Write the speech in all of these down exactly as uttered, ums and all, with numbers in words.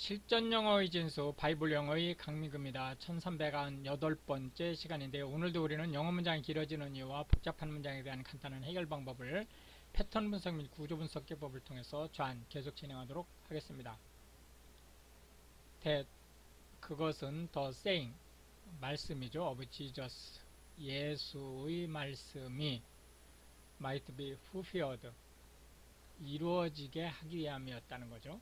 실전 영어의 진수 바이블 영어의 강민구입니다. 천삼백구십팔 번째 시간인데요. 오늘도 우리는 영어 문장이 길어지는 이유와 복잡한 문장에 대한 간단한 해결 방법을 패턴 분석 및 구조 분석 기법을 통해서 좌안 계속 진행하도록 하겠습니다. that 그것은 the saying 말씀이죠. of Jesus 예수의 말씀이 might be fulfilled 이루어지게 하기 위함이었다는 거죠.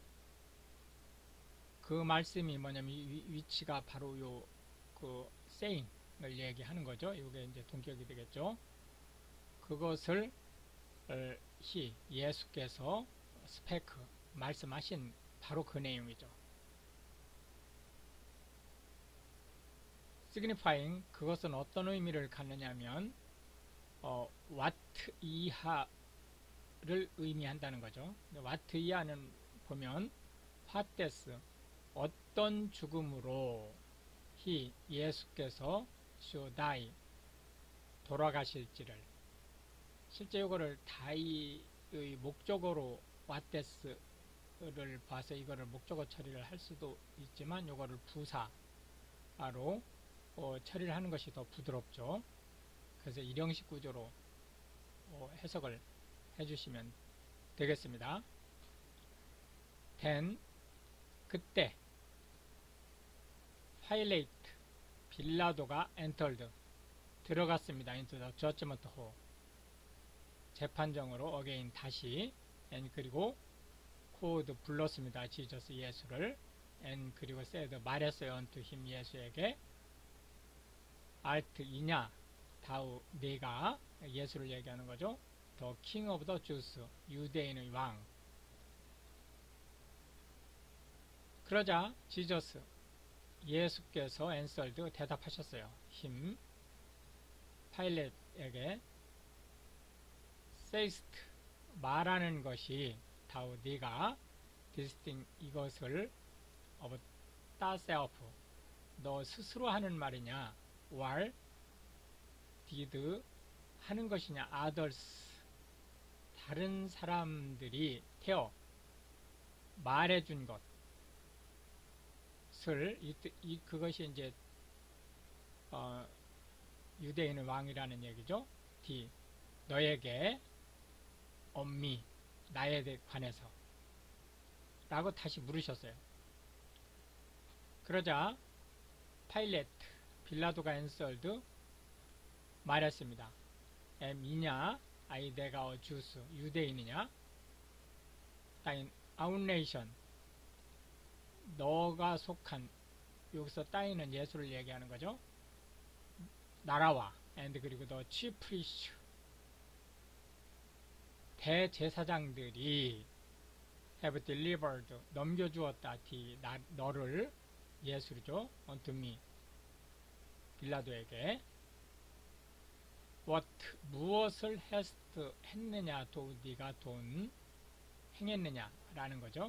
그 말씀이 뭐냐면 위, 위치가 바로 요 그 saying을 얘기하는 거죠. 이게 이제 동격이 되겠죠. 그것을 히 예수께서 스페크 말씀하신 바로 그 내용이죠. signifying 그것은 어떤 의미를 갖느냐면 어, what 이하를 의미한다는 거죠. what 이하는 보면 what death 어떤 죽음으로 히 예수께서 should die 돌아가실지를 실제 이거를 die의 목적어로 what death를 봐서 이거를 목적어 처리를 할 수도 있지만 이거를 부사로 어, 처리를 하는 것이 더 부드럽죠. 그래서 일형식 구조로 어, 해석을 해주시면 되겠습니다. then 그때 파일레이트 빌라도가 entered 들어갔습니다. into the judgment hall 재판정으로 again 다시 and 그리고 called 불렀습니다. Jesus 예수를 and 그리고 said 말했어요. unto him 예수에게 art 이냐 다우 네가 예수를 얘기하는 거죠. the king of the Jews 유대인의 왕 그러자 지저스 예수께서 answered 대답하셨어요. him 파일렛에게 sayest 말하는 것이 다우 네가 distinct 이것을 of thyself 너 스스로 하는 말이냐 or did 하는 것이냐 others 다른 사람들이 태어 말해준 것 이, 이, 그것이 이제 어, 유대인의 왕이라는 얘기죠. D 너에게 엄미 나에 관해서 라고 다시 물으셨어요. 그러자 파일렛 빌라도가 answered 말했습니다. am 이냐 아이 내가 어 주스 유대인이냐 따인 our nation 너가 속한 여기서 따위는 예수를 얘기하는 거죠. 나라와 and 그리고 너 chief priest 대제사장들이 have delivered 넘겨주었다 디 나, 너를 예수죠. unto me 빌라도에게 what 무엇을 hast 했느냐 도 네가 돈 행했느냐 라는 거죠.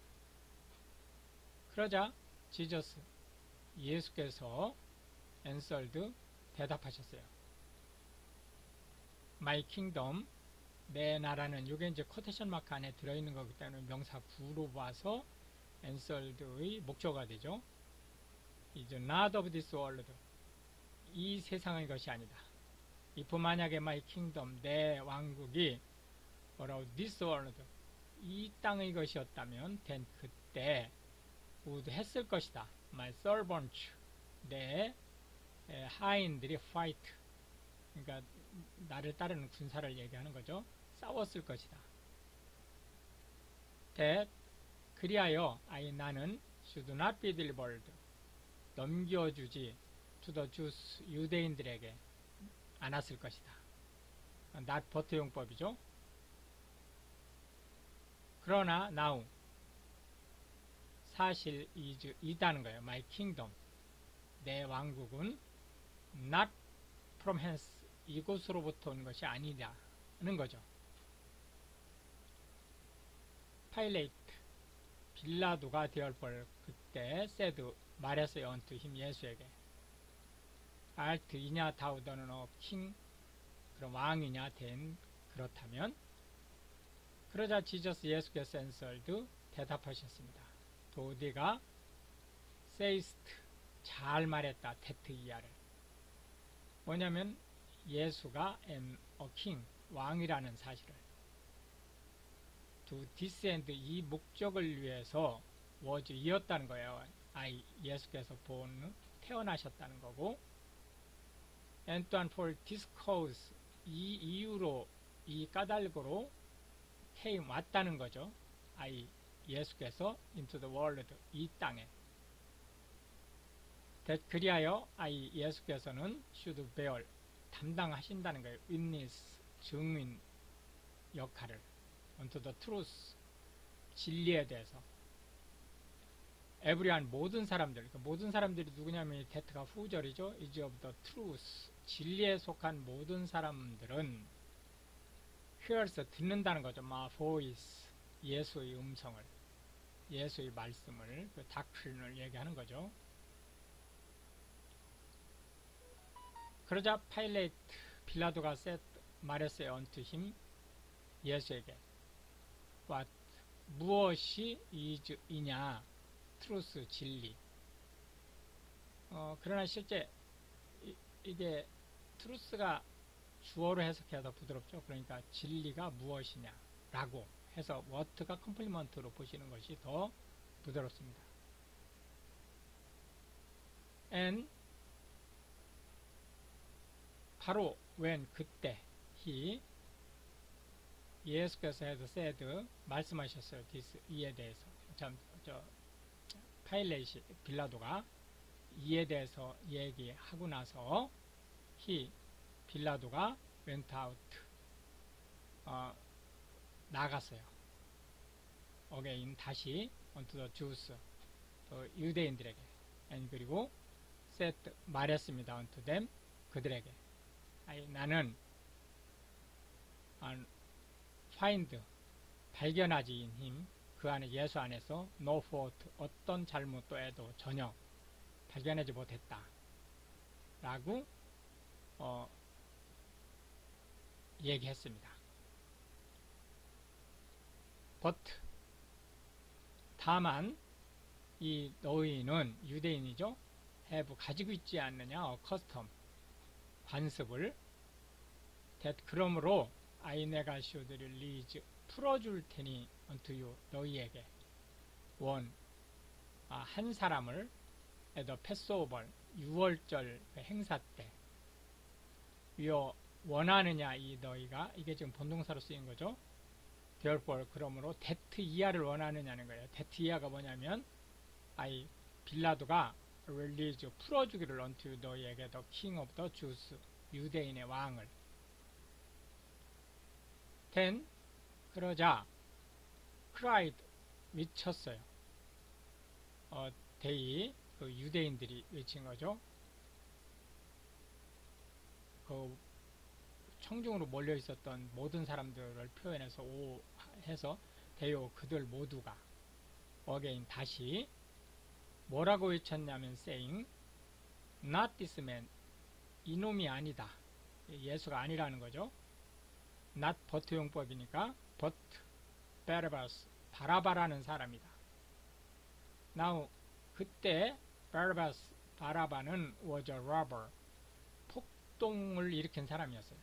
그러자 지저스 예수께서 answered 대답하셨어요. My kingdom 내 나라는 이게 이제 코테이션 마크 안에 들어있는 거기 때문에 명사 부로 봐서 answered의 목적어가 되죠. is not of this world 이 세상의 것이 아니다. if 만약에 my kingdom 내 왕국이 뭐라고 this world 이 땅의 것이었다면 then 그때 would 했을 것이다. my servants 내 하인들이 fight 그러니까 나를 따르는 군사를 얘기하는 거죠. 싸웠을 것이다. that 그리하여 I 나는 should not be delivered 넘겨주지 to the Jews 유대인들에게 않았을 것이다. not 버트용법이죠. 그러나 now 사실 is, 이다는 거예요. My kingdom 내 왕국은 not from hence 이곳으로부터 온 것이 아니라는 거죠. 파일레이트 빌라도가 되어볼 그때 said 말했어요. unto him 예수에게 art 이냐 다우 너는 어 king 그럼 왕이냐 된 그렇다면 그러자 지저스 예수께서 answered 대답하셨습니다. 도디가 세이스트 잘 말했다. 테트 이하를 뭐냐면 예수가 am a king 왕이라는 사실을 to descend 이 목적을 위해서 was 이었다는 거예요. I 예수께서 본 태어나셨다는 거고 and 또한 for this cause 이 이유로 이 까닭으로 came 왔다는 거죠. I 예수께서 into the world 이 땅에 that 그리하여 I 예수께서는 should bear 담당하신다는 거예요. witness 증인 역할을 unto the truth 진리에 대해서 everyone 모든 사람들 그러니까 모든 사람들이 누구냐면 이 that가 후절이죠. is of the truth 진리에 속한 모든 사람들은 hears 듣는다는 거죠. my voice 예수의 음성을 예수의 말씀을 그 doctrine을 얘기하는 거죠. 그러자 파일레이트 빌라도가 said, 말했어요. unto him 예수에게 what 무엇이 is 이냐 truth 진리 어, 그러나 실제 이, 이게 truth가 주어로 해석해서 부드럽죠. 그러니까 진리가 무엇이냐 라고 해서 what가 컴플리먼트로 보시는 것이 더 부드럽습니다. and 바로 when 그때 he 예수께서 해서 said 말씀하셨어요. this 이에 대해서 참, 저 파일레이시 빌라도가 이에 대해서 얘기하고 나서 he 빌라도가 went out 어, 나갔어요. again 다시 unto the Jews 어, 유대인들에게 and 그리고 said 말했습니다. unto them 그들에게 아니, 나는 아, find 발견하지 in him 그 안에 예수 안에서 no fault 어떤 잘못도 해도 전혀 발견하지 못했다 라고 어, 얘기했습니다. but 다만 이 너희는 유대인이죠. have 가지고 있지 않느냐 어, custom 관습을 that 그러므로 I 내가 should release 풀어줄 테니 unto you 너희에게 one 아, 한 사람을 at the Passover 유월절 행사 때 위어 원하느냐 이 너희가 이게 지금 본동사로 쓰인 거죠. therefore 그러므로 that 이하를 원하느냐는 거예요. that 이하가 뭐냐면 I 빌라도가 release 풀어주기를 unto you 너희에게 the king of the Jews 유대인의 왕을 then 그러자 cried 외쳤어요. 어, they 그 유대인들이 외친 거죠. 그 청중으로 몰려 있었던 모든 사람들을 표현해서 오 해서 대요 그들 모두가 again 다시 뭐라고 외쳤냐면 saying not this man 이놈이 아니다. 예수가 아니라는 거죠. not but 용법이니까 but Barabbas 바라바라는 사람이다. now 그때 Barabbas 바라바는 was a robber 폭동을 일으킨 사람이었어요.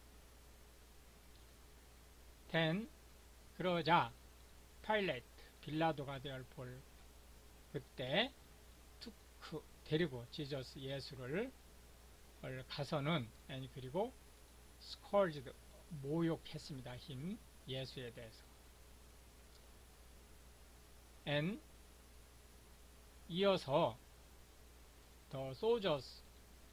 then 그러자 Pilate 빌라도가 되어 볼 그때 took 데리고 지저스 예수를 가서는 아니 그리고 scourged 모욕했습니다. 힘 예수에 대해서 and 이어서 the soldiers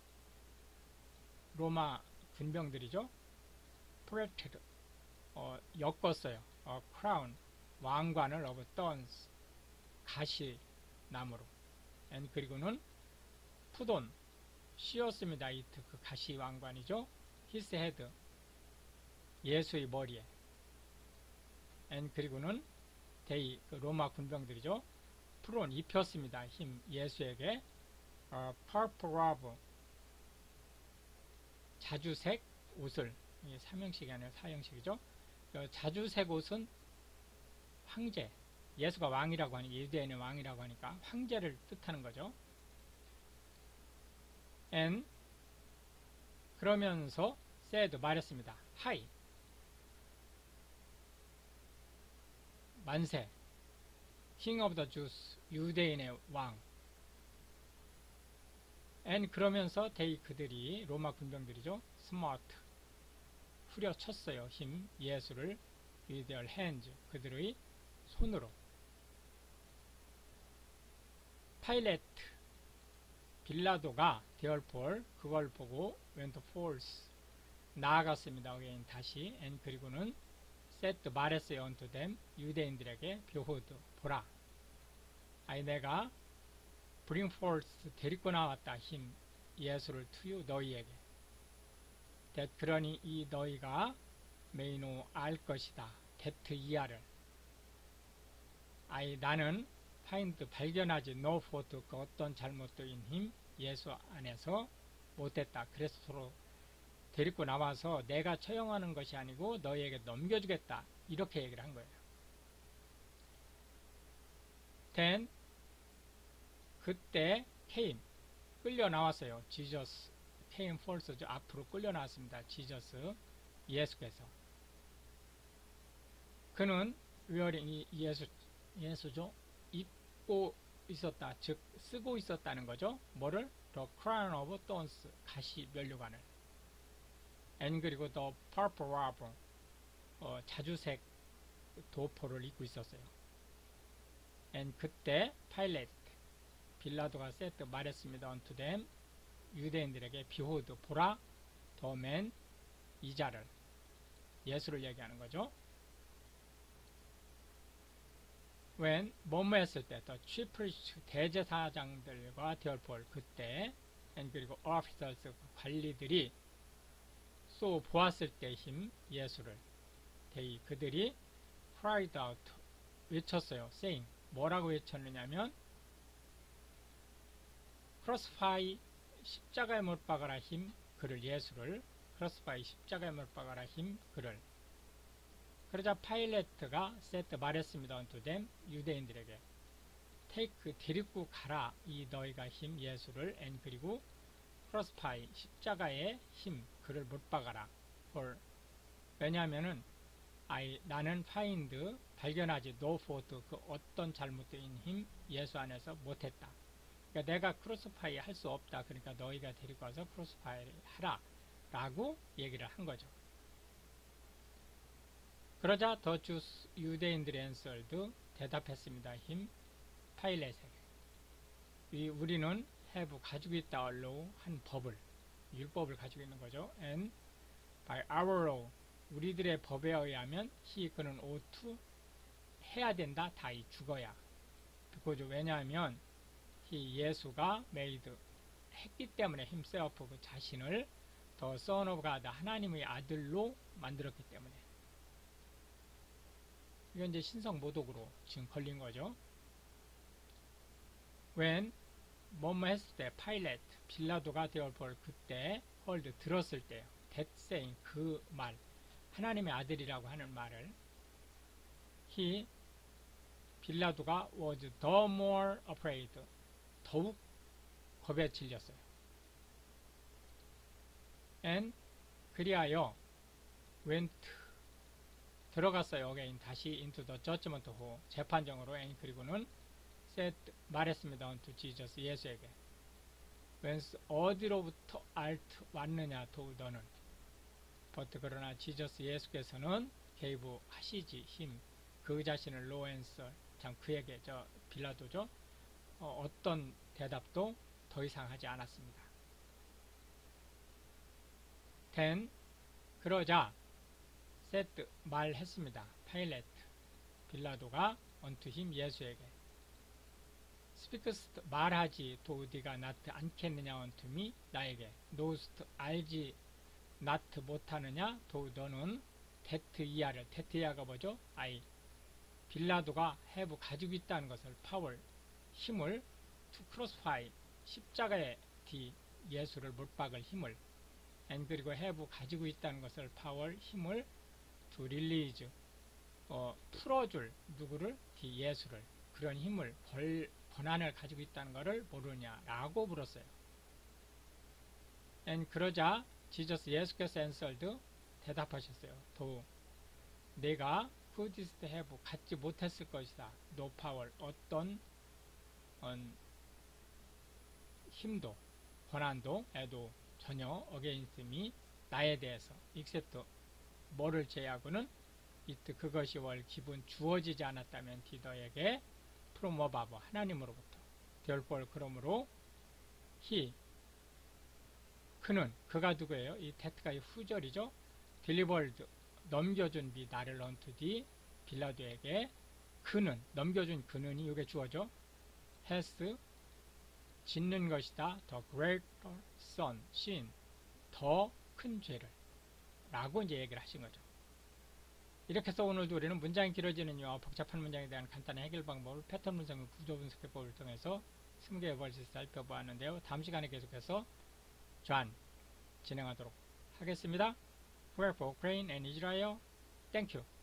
로마 군병들이죠. protected 어, 엮었어요. 어, crown 왕관을 of thorns 가시 나무로 and 그리고는 put on 씌웠습니다. it 그 가시 왕관이죠. his head 예수의 머리에 and 그리고는 they 그 로마 군병들이죠. put on 입혔습니다. 힘 예수에게 어, purple robe 자주색 옷을 이게 삼형식이 아니라 사형식이죠. 자주색 옷은 황제 예수가 왕이라고 하니 유대인의 왕이라고 하니까 황제를 뜻하는 거죠. and 그러면서 said 말했습니다. 하이 만세 King of the Jews 유대인의 왕 and 그러면서 they 그들이 로마 군병들이죠. smart 후려쳤어요. 힘 예수를 with their hands 그들의 손으로 파일레트 빌라도가 therefore 그걸 보고 went forth 나아갔습니다. again 다시 and 그리고는 said 말했어요. unto them 유대인들에게 behold 보라 아이 내가 bring forth 데리고 나왔다 힘 예수를 to you 너희에게 that 그러니 이 너희가 may know 알 것이다 that 이하를 아이 나는 find 발견하지 no fault 그 어떤 잘못된 힘 예수 안에서 못했다. 그래서 서로 데리고 나와서 내가 처형하는 것이 아니고 너희에게 넘겨주겠다. 이렇게 얘기를 한 거예요. then 그때 came 끌려 나왔어요. Jesus came forth 앞으로 끌려 나왔습니다. Jesus 예수께서 그는 wearing 예수 예수죠. 입고 있었다. 즉 쓰고 있었다는 거죠. 뭐를? The crown of thorns 가시 면류관을 and 그리고 the purple robe 어, 자주색 도포를 입고 있었어요. and 그때 Pilate 빌라도가 said 말했습니다. unto them 유대인들에게 behold 보라 the man 이 자를 예수를 얘기하는 거죠. when 뭐뭐 했을 때 the chief priest 대제사장들과 therefore 그때 and 그리고 officers 관리들이 쏘 보았을 때 힘 예수를 they 그들이 cried out 외쳤어요. saying 뭐라고 외쳤느냐면 crucify 십자가에 못 박아라 힘 그를 예수를 crucify 십자가에 못 박아라 힘 그를 그러자 파일레트가 said 말했습니다. unto them 유대인들에게 take 데리고 가라 이 너희가 힘 예수를 and 그리고 crucify 십자가에 힘 그를 못 박아라 for 왜냐하면은 I 나는 find 발견하지 no fault 그 어떤 잘못된 힘 예수 안에서 못했다. 그러니까 내가 crucify 할 수 없다. 그러니까 너희가 데리고 와서 crucify 하라 라고 얘기를 한 거죠. 그러자 더 주스 유대인들이 answered 대답했습니다. 힘 파일렛에게 우리는 have 가지고 있다 알로 한 법을 율법을 가지고 있는 거죠. and by our law 우리들의 법에 의하면 he 그는 ought to 해야 된다. 다이 죽어야 그거죠. 왜냐하면 he 예수가 made 했기 때문에 himself 그 자신을 the son of God 하나님의 아들로 만들었기 때문에 이건 이제 신성 모독으로 지금 걸린 거죠. when 뭐뭐 했을 때 파일렛 빌라도가 therefore 그때 hold 들었을 때요. that saying 그 말 하나님의 아들이라고 하는 말을 he 빌라도가 was the more afraid 더욱 겁에 질렸어요. and 그리하여 went 들어갔어요. again 다시 into the judgment hall 재판정으로 and 그리고는 said 말했습니다. unto Jesus 예수에게 whence 어디로부터 art 왔느냐 또 너는 but 그러나 Jesus 예수께서는 gave 하시지 힘 그 자신을 no answer 참 그에게 저 빌라도죠. 어, 어떤 대답도 더 이상 하지 않았습니다. then 그러자 said 말했습니다. 파일렛 빌라도가 unto him 예수에게 speakest 말하지 또 네가 not 않겠느냐 unto me 나에게 knowest 알지 not 못하느냐 또 너는 that 이하를 that 이하가 뭐죠? I 빌라도가 have 가지고 있다는 것을 power 힘을 to crucify 십자가에 D 예수를 못 박을 힘을 and 그리고 have 가지고 있다는 것을 power 힘을 to release 어, 풀어줄 누구를 authority, 예수를, 그런 힘을, 벌, 권한을 가지고 있다는 것을 모르냐라고 물었어요. and 그러자 지저스, 예수께서 answered, 대답하셨어요. 도 내가 who didst have, 갖지 못했을 것이다. no power, 어떤 음, 힘도 권한도 에도 전혀 against me, 나에 대해서 except 뭐를 제외하고는 it, 그것이 월 기분 주어지지 않았다면 디더에게 from above, 하나님으로부터. therefore, 그러므로 he, 그는, 그가 누구예요? 이 that가 이 후절이죠. delivered, 넘겨준 비, 나를 unto the 빌라도에게. 그는, 넘겨준 그는이 이게 주어져. has, 짓는 것이다. the greater sin, sin, 더 큰 죄를 라고 이제 얘기를 하신 거죠. 이렇게 해서 오늘도 우리는 문장이 길어지는 이유와 복잡한 문장에 대한 간단한 해결 방법을 패턴 분석과 구조 분석법을 통해서 스무 개의 벌스를 살펴보았는데요. 다음 시간에 계속해서 존 진행하도록 하겠습니다. Wherefore, Ukraine and Israel, thank you.